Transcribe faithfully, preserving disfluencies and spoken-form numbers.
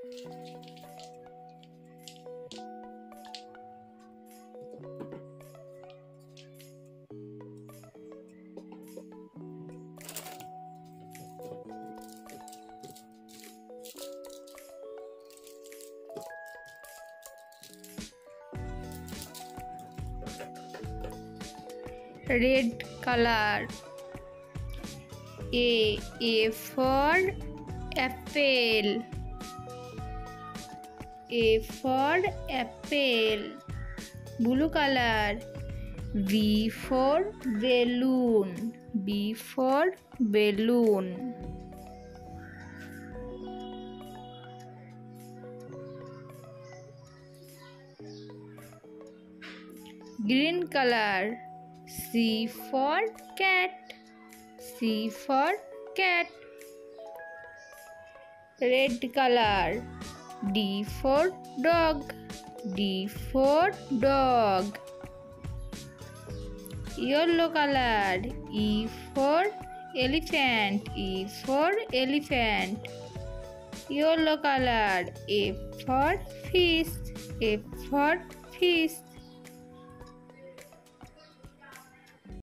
Red color. A. A for apple. A for apple. Blue color. B for balloon. B for balloon. Green color. C for cat. C for cat. Red color. D for dog. D for dog. Yellow color. E for elephant. E for elephant. Yellow color. F for fish. F for fish.